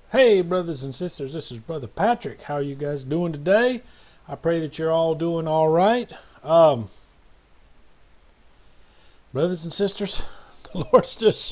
Hey brothers and sisters, this is Brother Patrick. How are you guys doing today? I pray that you're all doing all right. Brothers and sisters, the Lord's just,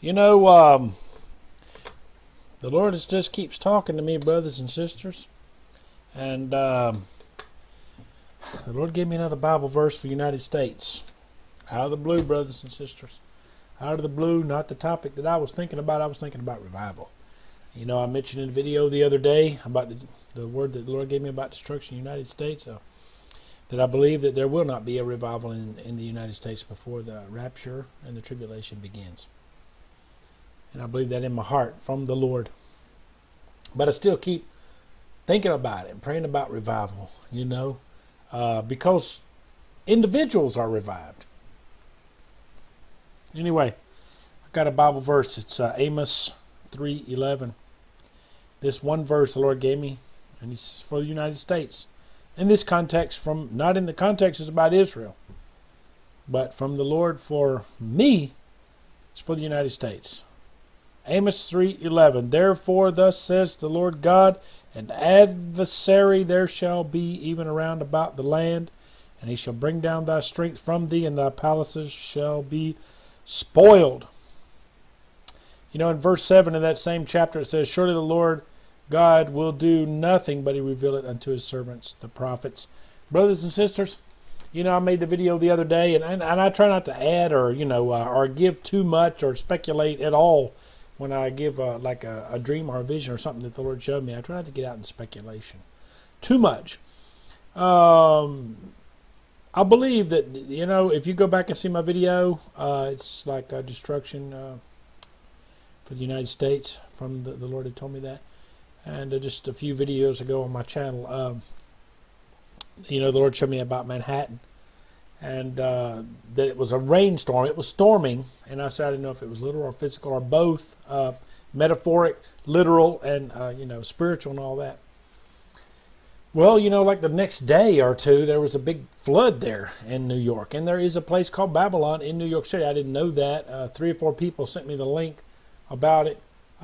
the Lord just keeps talking to me, brothers and sisters. And the Lord gave me another Bible verse for the United States. Out of the blue, brothers and sisters. Out of the blue, not the topic that I was thinking about. I was thinking about revival. You know, I mentioned in a video the other day about the word that the Lord gave me about destruction in the United States, that I believe that there will not be a revival in the United States before the rapture and the tribulation begins. And I believe that in my heart from the Lord. But I still keep thinking about it and praying about revival, because individuals are revived. Anyway, I've got a Bible verse. It's Amos 3:11. This one verse the Lord gave me, and it's for the United States. In this context, not in the context is about Israel, but from the Lord for me, it's for the United States. Amos 3:11. Therefore, thus says the Lord God, an adversary there shall be even around about the land, and he shall bring down thy strength from thee, and thy palaces shall be spoiled. In verse 7 of that same chapter, it says, surely the Lord God will do nothing, but he reveal it unto his servants, the prophets. Brothers and sisters, I made the video the other day, and I try not to add or give too much or speculate at all when I give a dream or a vision or something that the Lord showed me. I try not to get out in speculation too much. I believe that, if you go back and see my video, it's like destruction for the United States. From the Lord had told me that. And just a few videos ago on my channel, the Lord showed me about Manhattan. And that it was a rainstorm. It was storming. And I said I didn't know if it was literal or physical or both. Metaphoric, literal, and, spiritual and all that. Well, like the next day or two, there was a big flood there in New York. And there is a place called Babylon in New York City. I didn't know that. 3 or 4 people sent me the link about it.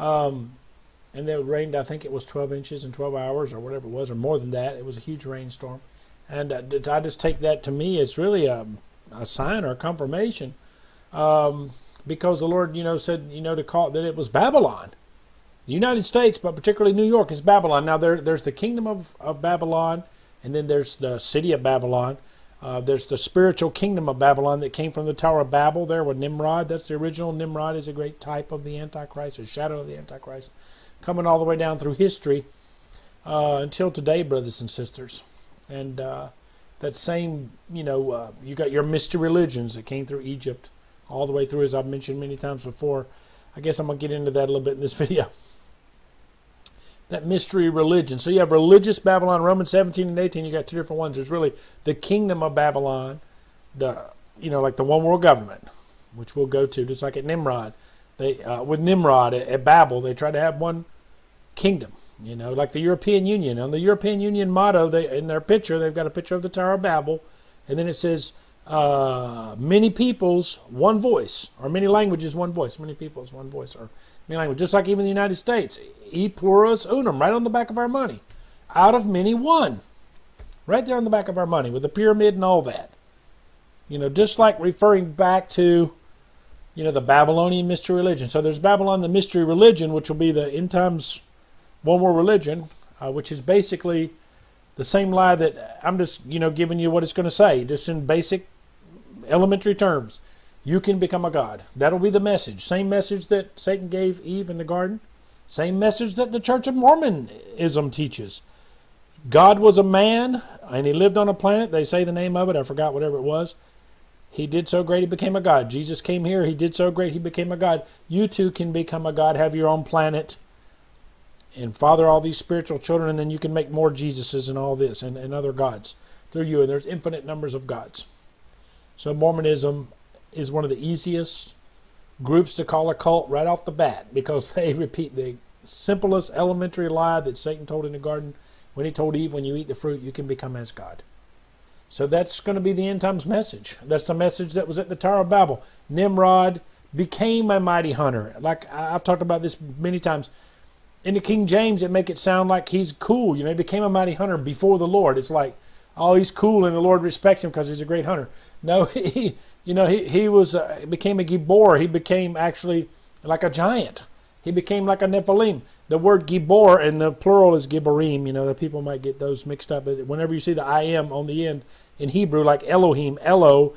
And it rained, I think it was 12 inches in 12 hours or whatever it was, or more than that. It was a huge rainstorm. And I just take that to me as really a sign or a confirmation. Because the Lord, said, to call it that it was Babylon. The United States, but particularly New York, is Babylon. Now, there's the kingdom of Babylon, and then there's the city of Babylon. There's the spiritual kingdom of Babylon that came from the Tower of Babel there with Nimrod. That's the original. Nimrod is a great type of the Antichrist, a shadow of the Antichrist, coming all the way down through history until today, brothers and sisters. And that same, you got your mystery religions that came through Egypt all the way through, as I've mentioned many times before. I guess I'm going to get into that a little bit in this video. That mystery religion. So you have religious Babylon, Romans 17 and 18, you got 2 different ones. There's really the kingdom of Babylon, like the one world government, which we'll go to, just like at Nimrod. With Nimrod at Babel, they tried to have one kingdom, like the European Union. On the European Union motto, in their picture, they've got a picture of the Tower of Babel, and then it says, many peoples, one voice, or many languages, one voice. Many peoples, one voice, or many languages. Just like even the United States, e pluribus unum, right on the back of our money. Out of many, one. Right there on the back of our money, with the pyramid and all that. Just like referring back to, the Babylonian mystery religion. So there's Babylon, the mystery religion, which will be the end times one world religion, which is basically the same lie that I'm just, giving you what it's going to say, just in basic elementary terms. You can become a god. That'll be the message. Same message that Satan gave Eve in the garden. Same message that the Church of Mormonism teaches. God was a man, and he lived on a planet. They say the name of it. I forgot whatever it was. He did so great, he became a god. Jesus came here. He did so great, he became a god. You too can become a god, have your own planet, and father all these spiritual children, and then you can make more Jesuses and all this, and other gods through you. And there's infinite numbers of gods. So Mormonism is one of the easiest groups to call a cult right off the bat, because they repeat the simplest elementary lie that Satan told in the garden when he told Eve, when you eat the fruit, you can become as God. So that's going to be the end times message. That's the message that was at the Tower of Babel. Nimrod became a mighty hunter. Like I've talked about this many times. In the King James, it make it sound like he's cool. You know, he became a mighty hunter before the Lord. It's like, oh, he's cool and the Lord respects him because he's a great hunter. No, he became a Gibor. He became actually like a giant. He became like a Nephilim. The word Gibor, and the plural is Giborim. You know, the people might get those mixed up. But whenever you see the I am on the end in Hebrew, like Elohim, El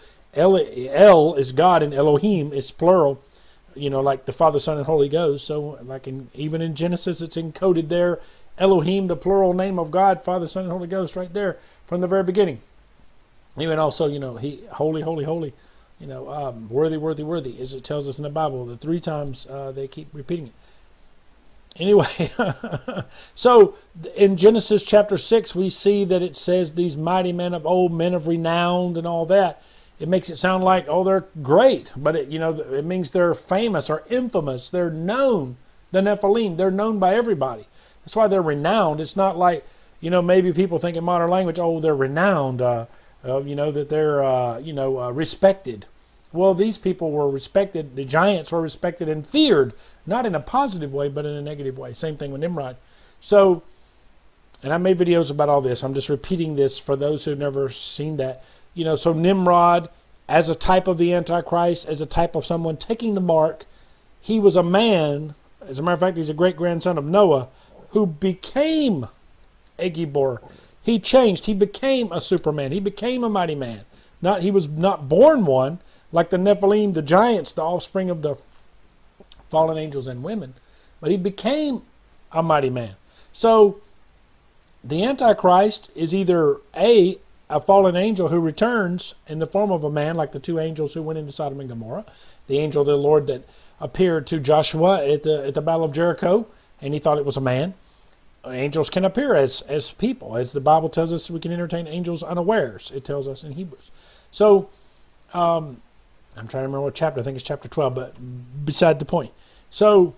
is God, and Elohim is plural. You know, like the Father, Son, and Holy Ghost. So, like even in Genesis, it's encoded there. Elohim, the plural name of God, Father, Son, and Holy Ghost, right there from the very beginning. Even also, you know, he holy, holy, holy. You know, worthy, worthy, worthy, as it tells us in the Bible. The 3 times they keep repeating it. Anyway, so in Genesis chapter 6, we see that it says these mighty men of old, men of renown, and all that. It makes it sound like, oh, they're great, but it means they're famous or infamous. They're known, the Nephilim. They're known by everybody. That's why they're renowned. It's not like, you know, maybe people think in modern language, oh, they're renowned, you know, that they're, respected. Well, these people were respected. The giants were respected and feared, not in a positive way, but in a negative way. Same thing with Nimrod. So, and I made videos about all this. I'm just repeating this for those who've never seen that. You know, so Nimrod, as a type of the Antichrist, as a type of someone taking the mark, he was a man, as a matter of fact, he's a great-grandson of Noah, who became a Gibor. He changed. He became a Superman. He became a mighty man. He was not born one, like the Nephilim, the giants, the offspring of the fallen angels and women, but he became a mighty man. So the Antichrist is either a fallen angel who returns in the form of a man, like the 2 angels who went into Sodom and Gomorrah, the angel of the Lord that appeared to Joshua at the Battle of Jericho, and he thought it was a man. Angels can appear as people, as the Bible tells us. We can entertain angels unawares, it tells us in Hebrews. So I'm trying to remember what chapter. I think it's chapter 12, but beside the point. So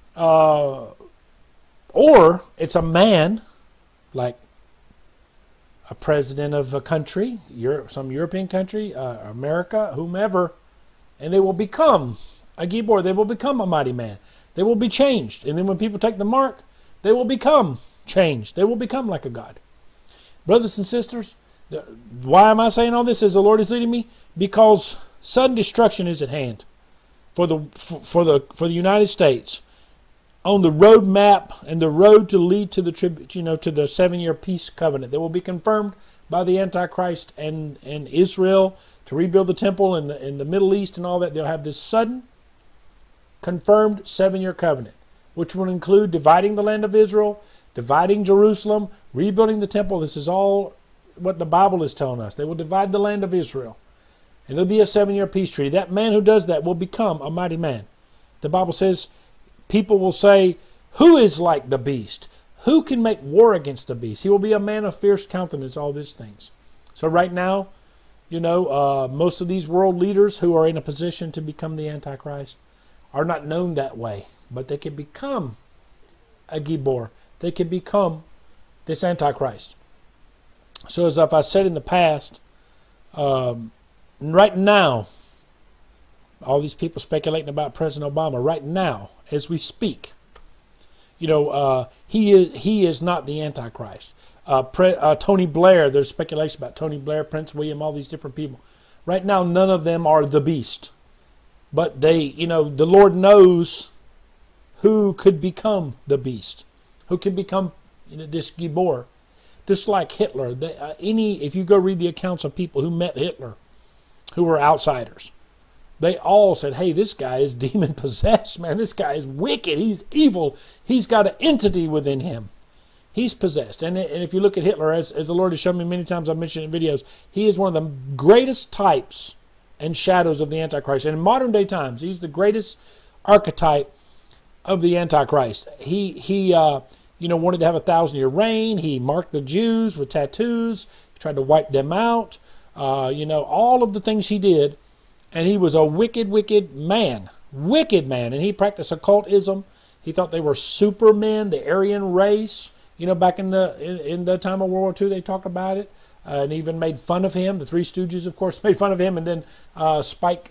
or it's a man, like a president of a country, some European country, America, whomever, and they will become a Gibor. They will become a mighty man. They will be changed. And then when people take the mark, they will become changed. They will become like a god. Brothers and sisters, why am I saying all this as the Lord is leading me? Because sudden destruction is at hand for the United States, on the road map and the road to lead to the to the 7-year peace covenant that will be confirmed by the Antichrist and Israel to rebuild the temple in the Middle East and all that. They'll have this sudden confirmed 7-year covenant, which will include dividing the land of Israel, dividing Jerusalem, rebuilding the temple. This is all what the Bible is telling us. They will divide the land of Israel, and it'll be a 7-year peace treaty. That man who does that will become a mighty man. The Bible says, people will say, who is like the beast? Who can make war against the beast? He will be a man of fierce countenance, all these things. So right now, most of these world leaders who are in a position to become the Antichrist are not known that way. But they can become a Gibor. They can become this Antichrist. So as I said in the past, right now, all these people speculating about President Obama, right now, as we speak, he is not the Antichrist. Tony Blair, there's speculation about Tony Blair, Prince William, all these different people. Right now, none of them are the beast. But they, the Lord knows who could become the beast, who can become this Gibor. Just like Hitler. If you go read the accounts of people who met Hitler, who were outsiders, they all said, hey, this guy is demon-possessed, man. This guy is wicked. He's evil. He's got an entity within him. He's possessed. And if you look at Hitler, as the Lord has shown me many times, I've mentioned in videos, he is one of the greatest types and shadows of the Antichrist. And in modern day times, he's the greatest archetype of the Antichrist. He wanted to have a 1,000-year reign. He marked the Jews with tattoos. He tried to wipe them out. All of the things he did. And he was a wicked, wicked man. Wicked man. And he practiced occultism. He thought they were supermen, the Aryan race. Back in the time of World War II, they talked about it. And even made fun of him. The Three Stooges, of course, made fun of him. And then Spike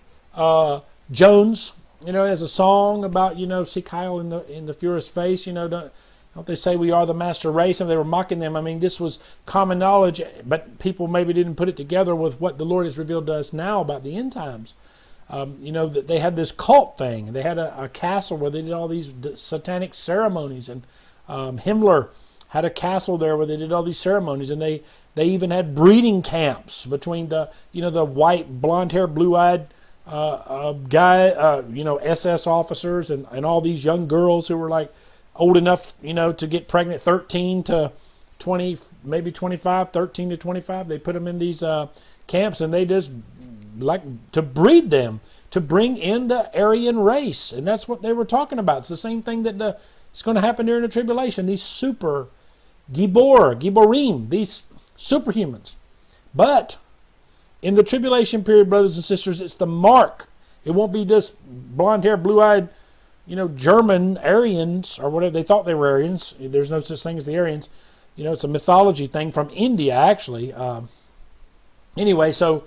Jones, as a song about, see Kyle in the furious face, Don't they say we are the master race? And they were mocking them. I mean, this was common knowledge, but people maybe didn't put it together with what the Lord has revealed to us now about the end times. You know, that they had this cult thing. They had a castle where they did all these satanic ceremonies. And Himmler had a castle there where they did all these ceremonies. And they even had breeding camps between the, you know, the white, blonde-haired, blue-eyed guy, you know, SS officers and all these young girls who were like old enough, you know, to get pregnant, 13 to 20, maybe 25, 13 to 25. They put them in these camps, and they just like to breed them, to bring in the Aryan race. And that's what they were talking about. It's the same thing that it's going to happen during the tribulation. These super Giborim, these superhumans. But in the tribulation period, brothers and sisters, it's the mark. It won't be just blonde-haired, blue-eyed, you know, German Aryans, or whatever. They thought they were Aryans. There's no such thing as the Aryans. You know, it's a mythology thing from India, actually. Anyway, so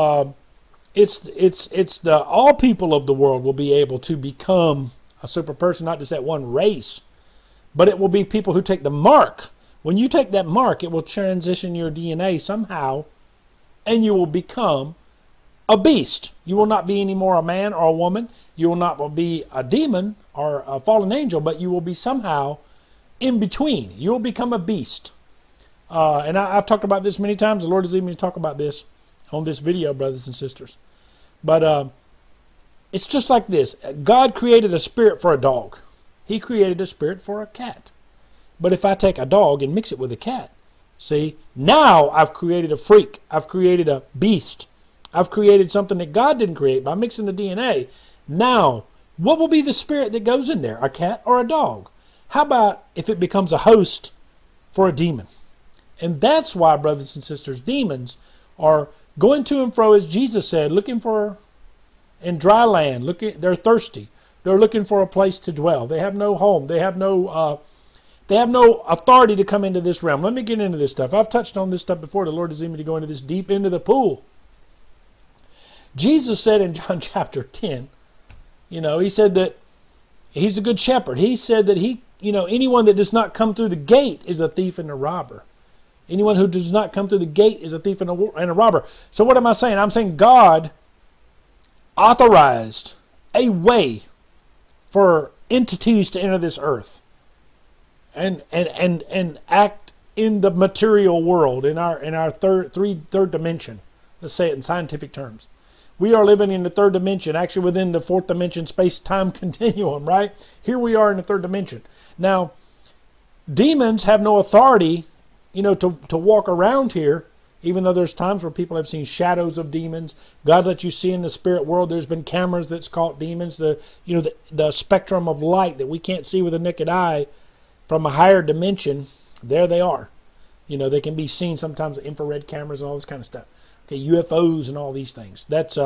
it's the all people of the world will be able to become a super person, not just that one race, but it will be people who take the mark. When you take that mark, it will transition your DNA somehow, and you will become a beast. You will not be anymore a man or a woman. You will not be a demon or a fallen angel, but you will be somehow in between. You will become a beast. And I've talked about this many times. The Lord has leading me to talk about this on this video, brothers and sisters. But it's just like this. God created a spirit for a dog. He created a spirit for a cat. But if I take a dog and mix it with a cat, see, now I've created a freak. I've created a beast. I've created something that God didn't create by mixing the DNA. Now, what will be the spirit that goes in there? A cat or a dog? How about if it becomes a host for a demon? And that's why, brothers and sisters, demons are going to and fro, as Jesus said, looking for in dry land. They're thirsty. They're looking for a place to dwell. They have no home. They have no authority to come into this realm. Let me get into this stuff. I've touched on this stuff before. The Lord has leading me to go into this deep into the pool. Jesus said in John chapter 10, you know, he said that he's the good shepherd. He said that anyone that does not come through the gate is a thief and a robber. Anyone who does not come through the gate is a thief and a robber. So what am I saying? I'm saying God authorized a way for entities to enter this earth and act in the material world, in our third dimension. Let's say it in scientific terms. We are living in the third dimension, actually within the fourth dimension space-time continuum, right? Here we are in the third dimension. Now, demons have no authority, you know, to walk around here, even though there's times where people have seen shadows of demons. God lets you see in the spirit world. There's been cameras that's caught demons. The spectrum of light that we can't see with the naked eye from a higher dimension, there they are. You know, they can be seen sometimes with infrared cameras and all this kind of stuff. Okay, UFOs and all these things. That's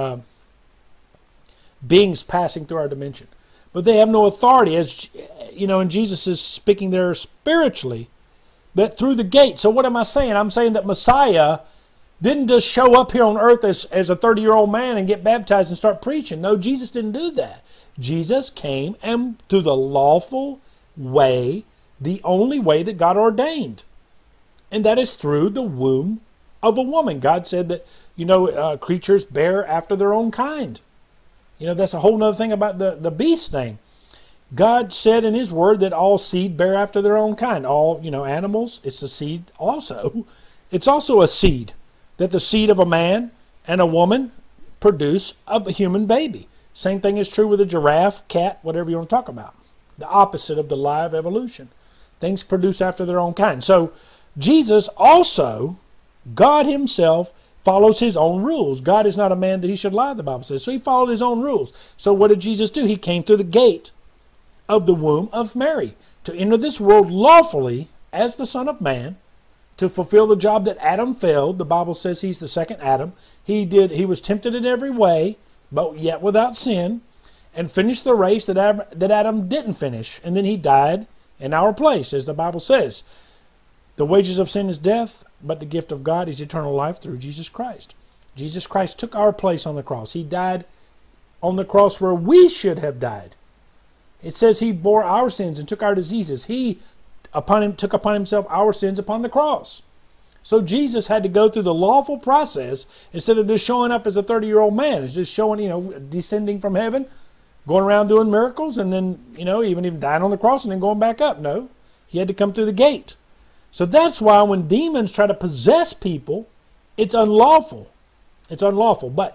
beings passing through our dimension. But they have no authority, as you know, and Jesus is speaking there spiritually, but through the gate. So what am I saying? I'm saying that Messiah didn't just show up here on earth as a 30-year-old man and get baptized and start preaching. No, Jesus didn't do that. Jesus came and through the lawful way, the only way that God ordained. And that is through the womb of a woman. God said that, you know, creatures bear after their own kind. You know, that's a whole other thing about the beast name. God said in his word that all seed bear after their own kind. All, you know, animals, it's a seed also. It's also a seed, that the seed of a man and a woman produce a human baby. Same thing is true with a giraffe, cat, whatever you want to talk about. The opposite of the lie of evolution. Things produce after their own kind. So Jesus also, God himself, follows his own rules. God is not a man that he should lie, the Bible says. So he followed his own rules. So what did Jesus do? He came through the gate of the womb of Mary to enter this world lawfully as the Son of Man, to fulfill the job that Adam failed. The Bible says he's the second Adam. He was tempted in every way, but yet without sin, and finished the race that Adam didn't finish. And then he died in our place, as the Bible says. The wages of sin is death, but the gift of God is eternal life through Jesus Christ. Jesus Christ took our place on the cross. He died on the cross where we should have died. It says he bore our sins and took our diseases. He took upon himself our sins upon the cross. So Jesus had to go through the lawful process instead of just showing up as a 30-year-old man. It's just showing, descending from heaven, going around doing miracles, and then, even dying on the cross and then going back up. No, he had to come through the gate. So that's why when demons try to possess people, it's unlawful. It's unlawful. But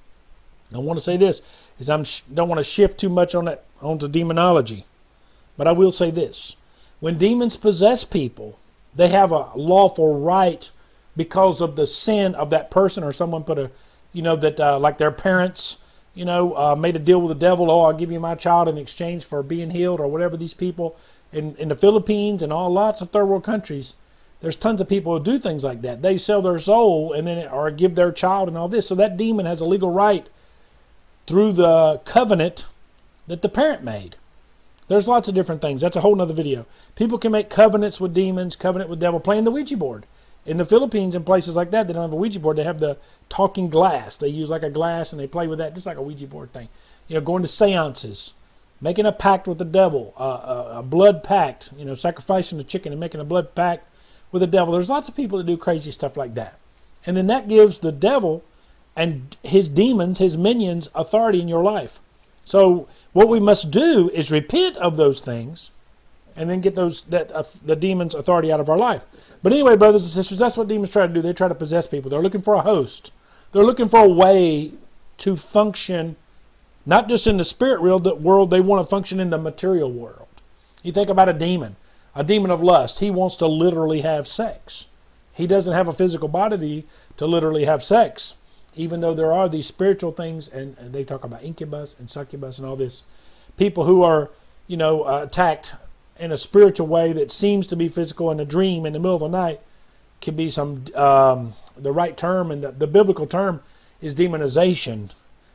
I want to say this, is I don't want to shift too much onto demonology. But I will say this. When demons possess people, they have a lawful right because of the sin of that person, or someone put like their parents, made a deal with the devil. Oh, I'll give you my child in exchange for being healed, or whatever. These people in the Philippines and lots of third world countries, there's tons of people who do things like that. They sell their soul or give their child and all this. So that demon has a legal right through the covenant that the parent made. There's lots of different things. That's a whole nother video. People can make covenants with demons, covenant with devil, playing the Ouija board. In the Philippines and places like that, they don't have a Ouija board. They have the talking glass. They use like a glass and they play with that, just like a Ouija board thing. Going to seances, making a pact with the devil, a blood pact, sacrificing a chicken and making a blood pact with the devil. There's lots of people that do crazy stuff like that. And then that gives the devil and his demons, his minions, authority in your life. So what we must do is repent of those things and then get the demon's authority out of our life. But anyway, brothers and sisters, that's what demons try to do. They try to possess people. They're looking for a host. They're looking for a way to function, not just in the spirit world, they want to function in the material world. You think about a demon of lust. He wants to literally have sex. He doesn't have a physical body to literally have sex, even though there are these spiritual things, and they talk about incubus and succubus and all this. People who are, attacked in a spiritual way that seems to be physical in a dream in the middle of the night could be the right term, and the biblical term is demonization,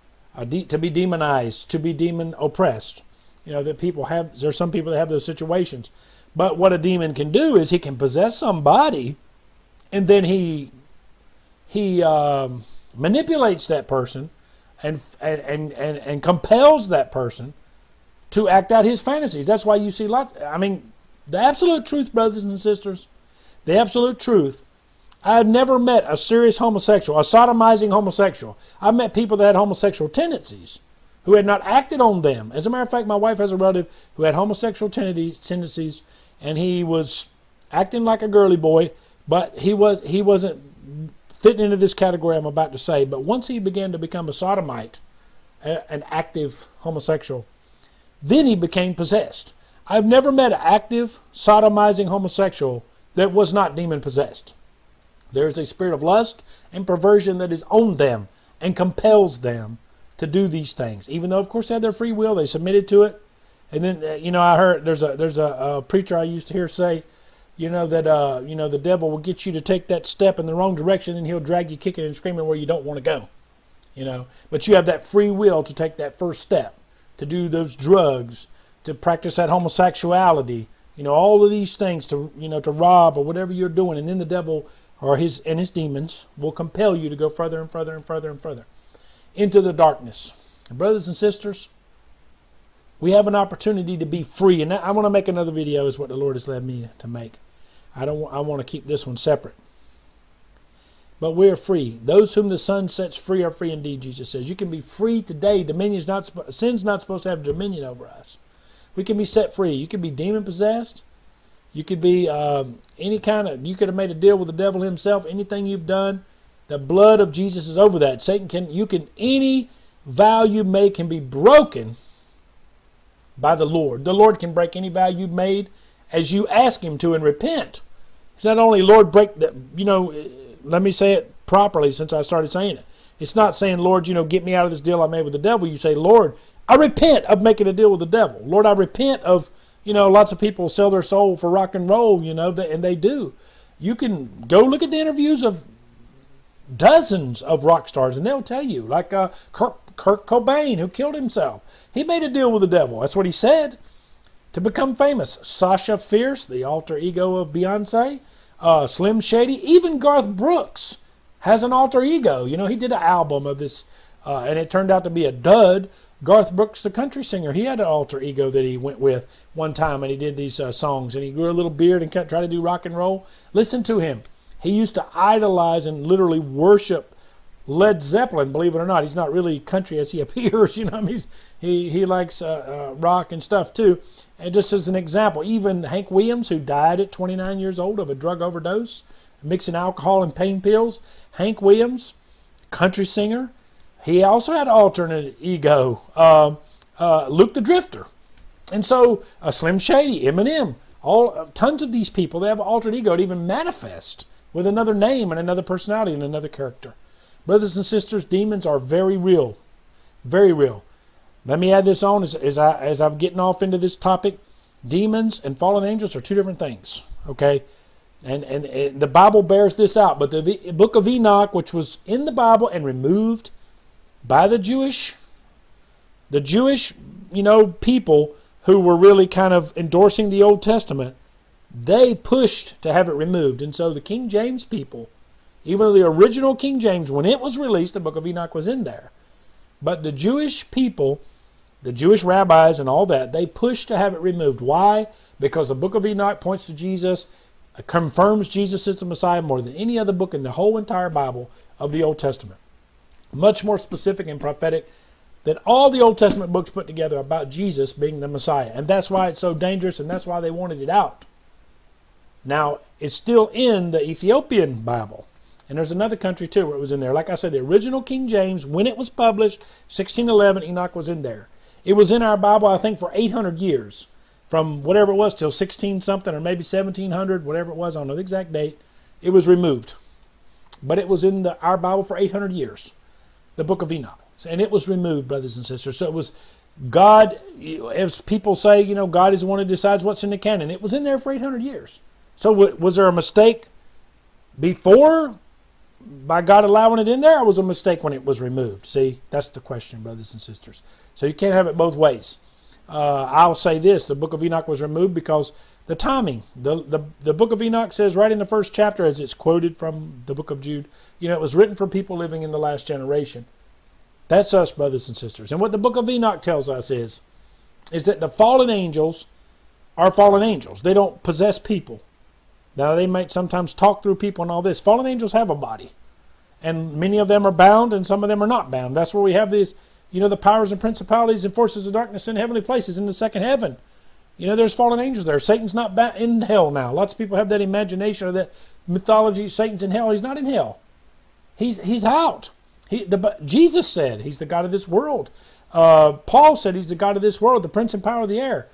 to be demonized, to be demon oppressed. There's some people that have those situations. But what a demon can do is he can possess somebody, and then he manipulates that person and compels that person to act out his fantasies. That's why you see the absolute truth, brothers and sisters, the absolute truth. I've never met a serious homosexual, a sodomizing homosexual. I've met people that had homosexual tendencies who had not acted on them. As a matter of fact, my wife has a relative who had homosexual tendencies, and he was acting like a girly boy, but he wasn't fitting into this category I'm about to say. But once he began to become a sodomite, an active homosexual, then he became possessed. I've never met an active sodomizing homosexual that was not demon possessed. There's a spirit of lust and perversion that is on them and compels them to do these things. Even though, of course, they had their free will, they submitted to it. And then, I heard there's a preacher I used to hear say, that the devil will get you to take that step in the wrong direction, and he'll drag you kicking and screaming where you don't want to go. But you have that free will to take that first step, to do those drugs, to practice that homosexuality, all of these things, to rob or whatever you're doing, and then the devil or his demons will compel you to go further and further and further and further into the darkness. And brothers and sisters, we have an opportunity to be free, and I want to make another video, is what the Lord has led me to make. I want to keep this one separate. But we're free. Those whom the Son sets free are free indeed, Jesus says. You can be free today. Sin's not supposed to have dominion over us. We can be set free. You can be demon possessed. You could be you could have made a deal with the devil himself. Anything you've done, the blood of Jesus is over that. Any vow you make can be broken by the Lord. The Lord can break any vow you've made as you ask him to and repent. It's not only, Lord, break the, let me say it properly since I started saying it. It's not saying, Lord, get me out of this deal I made with the devil. You say, Lord, I repent of making a deal with the devil. Lord, I repent of, lots of people sell their soul for rock and roll, and they do. You can go look at the interviews of dozens of rock stars, and they'll tell you, like Kurt Cobain, who killed himself. He made a deal with the devil. That's what he said, to become famous. Sasha Fierce, the alter ego of Beyonce, Slim Shady, even Garth Brooks has an alter ego. He did an album of this, and it turned out to be a dud. Garth Brooks, the country singer, he had an alter ego that he went with one time, and he did these songs, and he grew a little beard and tried to do rock and roll. Listen to him. He used to idolize and literally worship Led Zeppelin, believe it or not. He's not really country as he appears, you know. I mean, he likes rock and stuff too. And just as an example, even Hank Williams, who died at 29 years old of a drug overdose, mixing alcohol and pain pills. Hank Williams, country singer, he also had alternate ego. Luke the Drifter. And so Slim Shady, Eminem, tons of these people, they have an alter ego to even manifest with another name and another personality and another character. Brothers and sisters, demons are very real. Very real. Let me add this on as I'm getting off into this topic. Demons and fallen angels are two different things. Okay? And the Bible bears this out. But the book of Enoch, which was in the Bible and removed by the Jewish, people who were really kind of endorsing the Old Testament, they pushed to have it removed. And so the King James people, even though the original King James, when it was released, the book of Enoch was in there. But the Jewish people, the Jewish rabbis and all that, they pushed to have it removed. Why? Because the book of Enoch points to Jesus, confirms Jesus is the Messiah more than any other book in the whole entire Bible of the Old Testament. Much more specific and prophetic than all the Old Testament books put together about Jesus being the Messiah. And that's why it's so dangerous, and that's why they wanted it out. Now, it's still in the Ethiopian Bible. And there's another country too where it was in there. Like I said, the original King James, when it was published, 1611, Enoch was in there. It was in our Bible, I think, for 800 years. From whatever it was till 16-something or maybe 1700, whatever it was, I don't know the exact date. It was removed. But it was in our Bible for 800 years. The book of Enoch. And it was removed, brothers and sisters. So it was God, as people say, God is the one who decides what's in the canon. It was in there for 800 years. So was there a mistake before by God allowing it in there, or was it a mistake when it was removed? See, that's the question, brothers and sisters. So you can't have it both ways. I'll say this, the book of Enoch was removed because the timing. The book of Enoch says right in the first chapter, as it's quoted from the book of Jude, it was written for people living in the last generation. That's us, brothers and sisters. And what the book of Enoch tells us is that the fallen angels are fallen angels. They don't possess people. Now, they might sometimes talk through people and all this. Fallen angels have a body. And many of them are bound and some of them are not bound. That's where we have these, the powers and principalities and forces of darkness in heavenly places in the second heaven. There's fallen angels there. Satan's not in hell now. Lots of people have that imagination or that mythology. Satan's in hell. He's not in hell. He's out. Jesus said he's the God of this world. Paul said he's the God of this world, the prince and power of the air.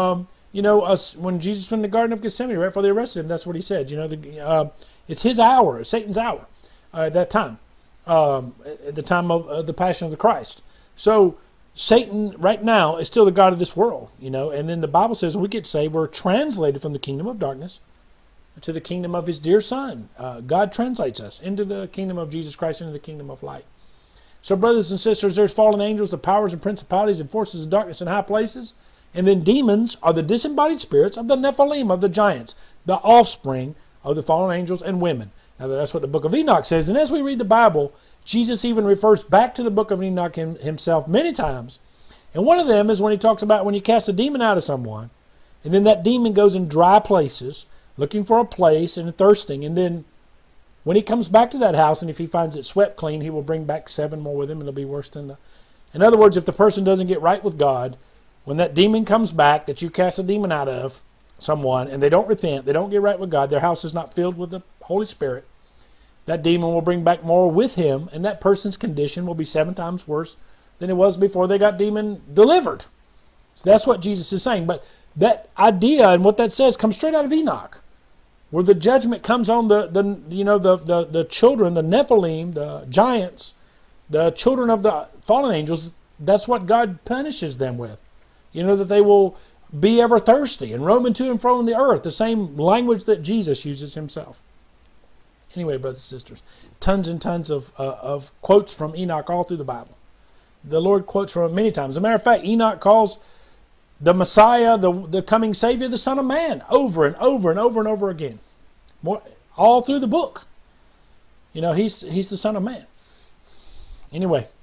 When Jesus was in the Garden of Gethsemane, right before they arrested him, that's what he said. It's his hour, Satan's hour, at that time, at the time of the Passion of the Christ. So Satan right now is still the God of this world, and then the Bible says we could say we're translated from the kingdom of darkness to the kingdom of his dear Son. God translates us into the kingdom of Jesus Christ, into the kingdom of light. So brothers and sisters, there's fallen angels, the powers and principalities and forces of darkness in high places. And then demons are the disembodied spirits of the Nephilim, of the giants, the offspring of the fallen angels and women. Now that's what the book of Enoch says. And as we read the Bible, Jesus even refers back to the book of Enoch himself many times. And one of them is when he talks about when you cast a demon out of someone, and then that demon goes in dry places, looking for a place and thirsting. And then when he comes back to that house, and if he finds it swept clean, he will bring back 7 more with him, and it'll be worse than the... In other words, if the person doesn't get right with God, when that demon comes back, that you cast a demon out of someone, and they don't repent, they don't get right with God, their house is not filled with the Holy Spirit, that demon will bring back more with him, and that person's condition will be 7 times worse than it was before they got demon delivered. So that's what Jesus is saying. But that idea and what that says comes straight out of Enoch, where the judgment comes on the children, the Nephilim, the giants, the children of the fallen angels. That's what God punishes them with. That they will be ever thirsty and roaming to and fro on the earth, the same language that Jesus uses himself. Anyway, brothers and sisters, tons and tons of quotes from Enoch all through the Bible. The Lord quotes from it many times. As a matter of fact, Enoch calls the Messiah, the coming Savior, the Son of Man, over and over and over and over again. All through the book. He's the Son of Man. Anyway,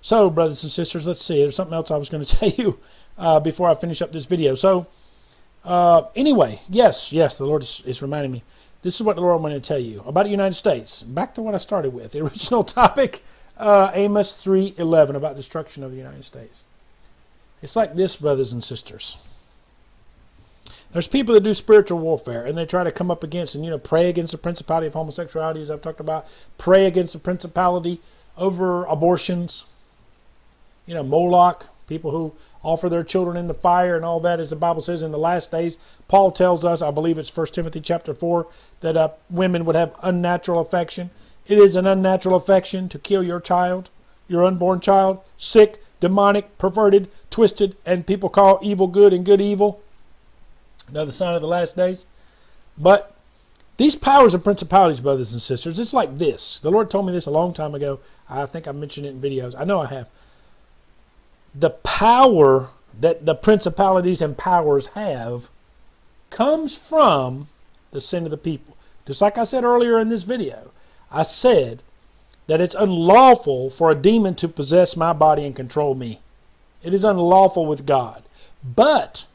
So, brothers and sisters, let's see. There's something else I was going to tell you before I finish up this video. So, anyway, yes, the Lord is reminding me. This is what the Lord wanted to tell you about the United States. Back to what I started with, the original topic, Amos 3:11, about destruction of the United States. It's like this, brothers and sisters. There's people that do spiritual warfare, and they try to come up against and, pray against the principality of homosexuality, as I've talked about, pray against the principality over abortions, Moloch, people who offer their children in the fire and all that, as the Bible says in the last days. Paul tells us, I believe it's 1 Timothy chapter 4, that women would have unnatural affection. It is an unnatural affection to kill your child, your unborn child, sick, demonic, perverted, twisted, and people call evil good and good evil. Another sign of the last days. But these powers and principalities, brothers and sisters, it's like this. The Lord told me this a long time ago. I think I mentioned it in videos. I know I have. The power that the principalities and powers have comes from the sin of the people. Just like I said earlier in this video, I said that it's unlawful for a demon to possess my body and control me. It is unlawful with God. But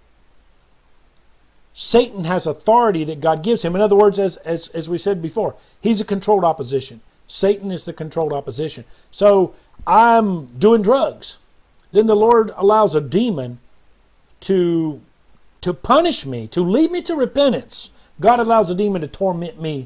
Satan has authority that God gives him. In other words, as we said before, he's a controlled opposition. Satan is the controlled opposition. So I'm doing drugs. Then the Lord allows a demon to punish me, to lead me to repentance. God allows a demon to torment me.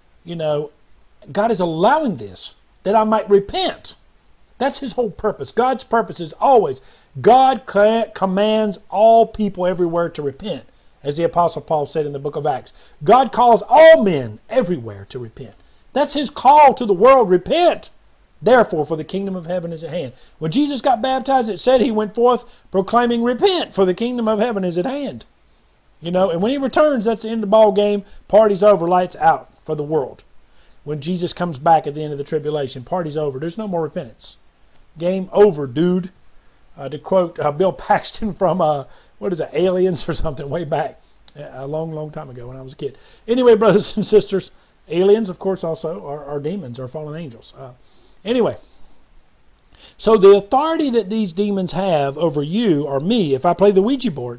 God is allowing this that I might repent. That's his whole purpose. God's purpose is always, God commands all people everywhere to repent. As the Apostle Paul said in the book of Acts, God calls all men everywhere to repent. That's his call to the world, repent. Therefore, for the kingdom of heaven is at hand. When Jesus got baptized, it said he went forth proclaiming, repent, for the kingdom of heaven is at hand. And when he returns, that's the end of the ball game. Party's over, lights out for the world. When Jesus comes back at the end of the tribulation, party's over. There's no more repentance. Game over, dude. To quote Bill Paxton from, Aliens or something way back a long, long time ago when I was a kid. Anyway, brothers and sisters, aliens, of course, also are demons, are fallen angels. Anyway, so the authority that these demons have over you or me, if I play the Ouija board,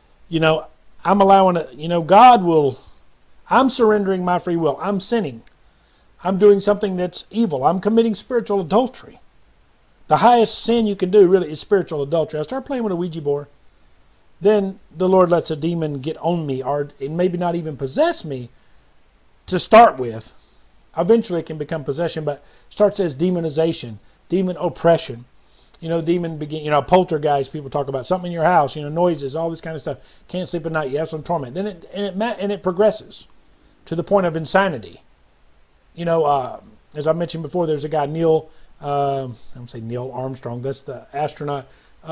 I'm allowing it, I'm surrendering my free will. I'm sinning. I'm doing something that's evil. I'm committing spiritual adultery. The highest sin you can do really is spiritual adultery. I start playing with a Ouija board. Then the Lord lets a demon get on me, or it maybe not even possess me to start with. Eventually it can become possession, but starts as demonization, demon oppression. Demon begin, poltergeist, people talk about something in your house, noises, all this kind of stuff. Can't sleep at night, you have some torment. Then it progresses to the point of insanity. As I mentioned before, there's a guy, Neil, I don't say Neil Armstrong, that's the astronaut,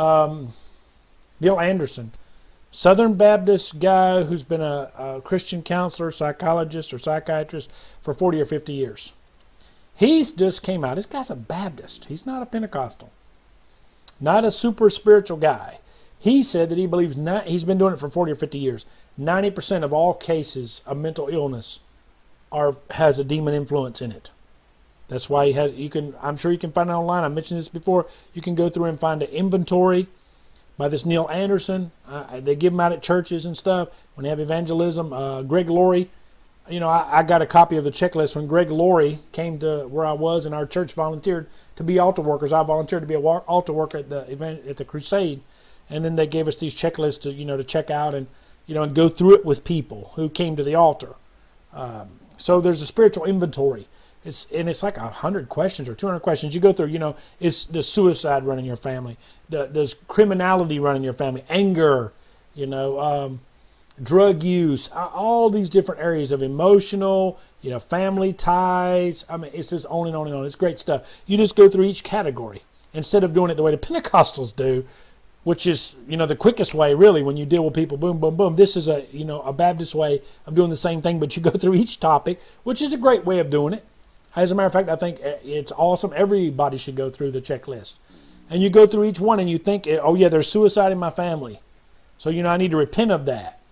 Neil Anderson, Southern Baptist guy who's been a Christian counselor, psychologist, or psychiatrist for 40 or 50 years. He's just came out. This guy's a Baptist. He's not a Pentecostal. Not a super spiritual guy. He said that he believes, he's been doing it for 40 or 50 years, 90% of all cases of mental illness has a demon influence in it. That's why I'm sure you can find it online. I mentioned this before. You can go through and find an inventory by this Neil Anderson. They give them out at churches and stuff when they have evangelism. Greg Laurie, I got a copy of the checklist when Greg Laurie came to where I was, and our church volunteered to be altar workers. I volunteered to be an altar worker at the event at the crusade, and then they gave us these checklists to check out and and go through it with people who came to the altar. So there's a spiritual inventory. It's like 100 questions or 200 questions. You go through, does suicide run in your family? Does criminality run in your family? Anger, drug use, all these different areas of emotional, family ties. I mean, it's just on and on and on. It's great stuff. You just go through each category instead of doing it the way the Pentecostals do, which is, the quickest way, really, when you deal with people, boom, boom, boom. This is a Baptist way of doing the same thing, but you go through each topic, which is a great way of doing it. As a matter of fact, I think it's awesome. Everybody should go through the checklist. And you go through each one and you think, oh yeah, there's suicide in my family. So, I need to repent of that.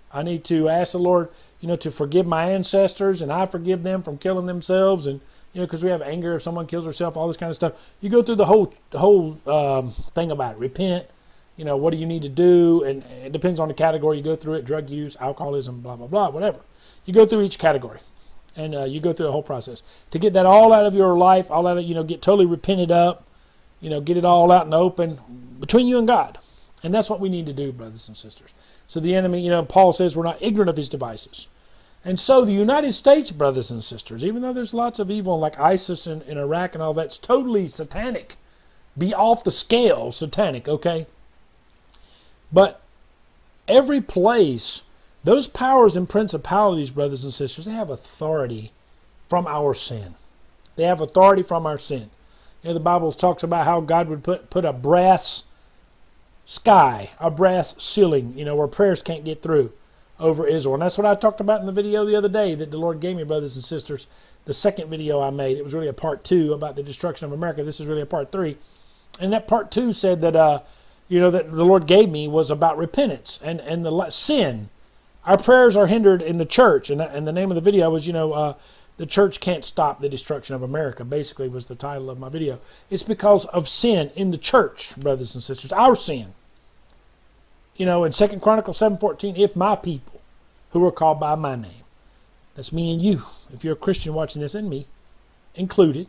I need to ask the Lord, to forgive my ancestors, and I forgive them from killing themselves, and because we have anger if someone kills herself, all this kind of stuff. You go through the whole thing about it. Repent. What do you need to do? And it depends on the category you go through it: drug use, alcoholism, blah blah blah, whatever. You go through each category, and you go through the whole process to get that all out of your life, all out of get totally repented up, get it all out in the open between you and God. And that's what we need to do, brothers and sisters. So the enemy, Paul says we're not ignorant of his devices. And so the United States, brothers and sisters, even though there's lots of evil like ISIS in Iraq and all that's totally satanic, be off the scale satanic, okay? But every place, those powers and principalities, brothers and sisters, they have authority from our sin. They have authority from our sin. The Bible talks about how God would put a brass sky, a brass ceiling, where prayers can't get through over Israel. And that's what I talked about in the video the other day that the Lord gave me, brothers and sisters. The second video I made, it was really a part 2 about the destruction of America. This is really a part 3. And that part 2 said that, that the Lord gave me was about repentance and the sin. Our prayers are hindered in the church. And the name of the video was, the church can't stop the destruction of America, basically was the title of my video. It's because of sin in the church, brothers and sisters, our sin. In 2 Chronicles 7:14, if my people who are called by my name, that's me and you, if you're a Christian watching this, and me included,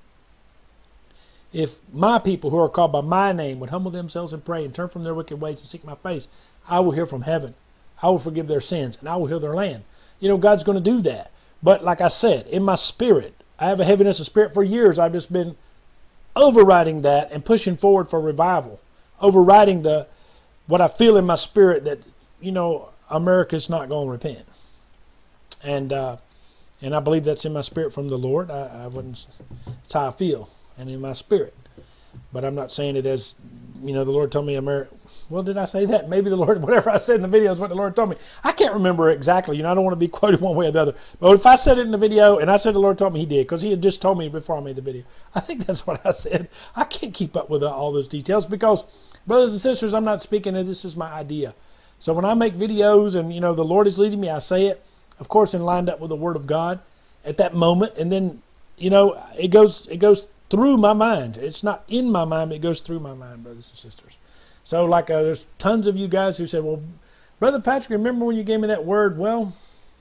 if my people who are called by my name would humble themselves and pray and turn from their wicked ways and seek my face, I will hear from heaven. I will forgive their sins, and I will heal their land. God's going to do that. But like I said, in my spirit, I have a heaviness of spirit. For years, I've just been overriding that and pushing forward for revival, overriding what I feel in my spirit that, America's not going to repent. And I believe that's in my spirit from the Lord. That's how I feel and in my spirit. But I'm not saying it as, the Lord told me America. Well, did I say that? Maybe the Lord, whatever I said in the video is what the Lord told me. I can't remember exactly. I don't want to be quoted one way or the other. But if I said it in the video and I said the Lord told me, he did, because he had just told me before I made the video. I think that's what I said. I can't keep up with all those details because, brothers and sisters, I'm not speaking as this is my idea. So when I make videos and, the Lord is leading me, I say it, of course, and lined up with the Word of God at that moment. And then, it goes through my mind. It's not in my mind, but it goes through my mind, brothers and sisters. So there's tons of you guys who said, well, Brother Patrick, remember when you gave me that word? Well,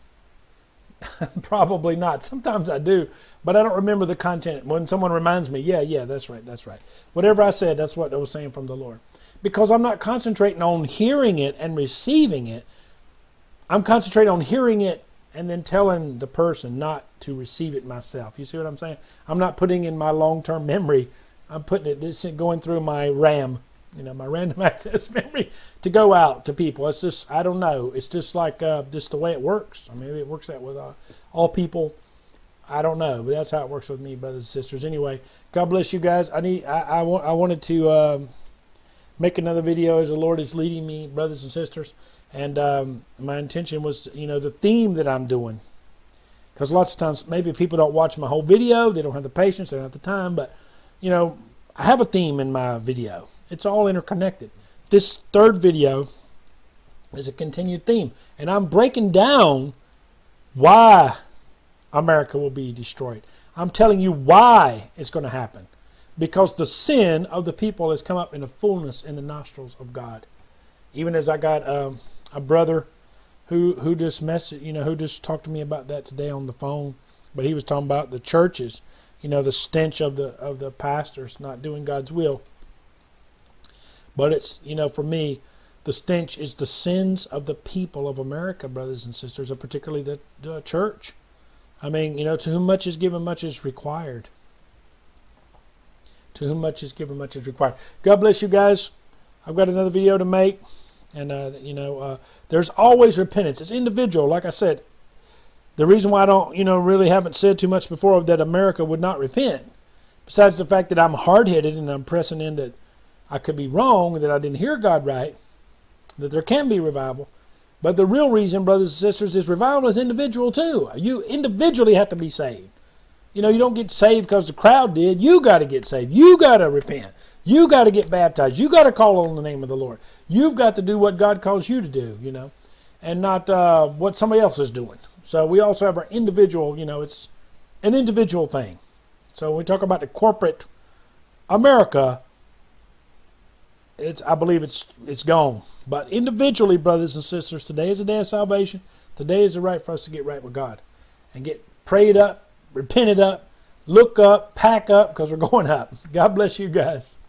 probably not. Sometimes I do, but I don't remember the content. When someone reminds me, yeah, that's right. Whatever I said, that's what I was saying from the Lord. Because I'm not concentrating on hearing it and receiving it. I'm concentrating on hearing it and then telling the person not to receive it myself. You see what I'm saying? I'm not putting in my long-term memory. I'm putting it, going through my RAM, my random access memory to go out to people. It's just, I don't know. It's just like just the way it works. Maybe it works that with all people. I don't know, but that's how it works with me, brothers and sisters. Anyway, God bless you guys. I wanted to make another video as the Lord is leading me, brothers and sisters. And my intention was, the theme that I'm doing. Because lots of times, maybe people don't watch my whole video. They don't have the patience. They don't have the time. But, I have a theme in my video. It's all interconnected. This third video is a continued theme. And I'm breaking down why America will be destroyed. I'm telling you why it's going to happen. Because the sin of the people has come up in the fullness in the nostrils of God. Even as I got a brother who just who just talked to me about that today on the phone, but he was talking about the churches, the stench of the pastors not doing God's will. But it's, for me, the stench is the sins of the people of America, brothers and sisters, and particularly the church. I mean, to whom much is given, much is required. To whom much is given, much is required. God bless you guys. I've got another video to make. And, there's always repentance. It's individual. Like I said, the reason why I don't, really haven't said too much before that America would not repent, besides the fact that I'm hard-headed and I'm pressing in that I could be wrong, that I didn't hear God right, that there can be revival. But the real reason, brothers and sisters, is revival is individual too. You individually have to be saved. You don't get saved because the crowd did. You got to get saved. You got to repent. You got to get baptized. You got to call on the name of the Lord. You've got to do what God calls you to do, and not what somebody else is doing. So we also have our individual, it's an individual thing. So when we talk about the corporate America, I believe it's gone. But individually, brothers and sisters, today is the day of salvation. Today is the right for us to get right with God and get prayed up, repented up, look up, pack up, because we're going up. God bless you guys.